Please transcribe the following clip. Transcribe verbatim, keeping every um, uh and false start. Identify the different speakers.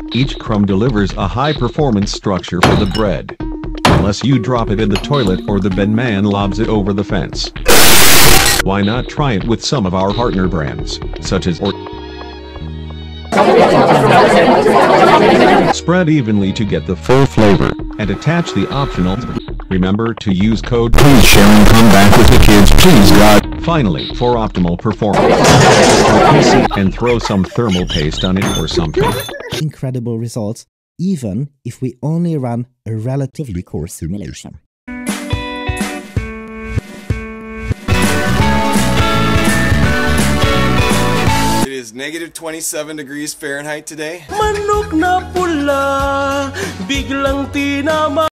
Speaker 1: Each crumb delivers a high-performance structure for the bread. Unless you drop it in the toilet or the bin man lobs it over the fence. Why not try it with some of our partner brands, such as or Spread evenly to get the full flavor, and attach the optional. Remember to use code Please share and come back with the kids, please God. Finally, for optimal performance, and throw some thermal paste on it or something.
Speaker 2: Incredible results, even if we only run a relatively core simulation.
Speaker 3: It is negative twenty-seven degrees Fahrenheit today.
Speaker 4: Manok na pula, biglang tinama.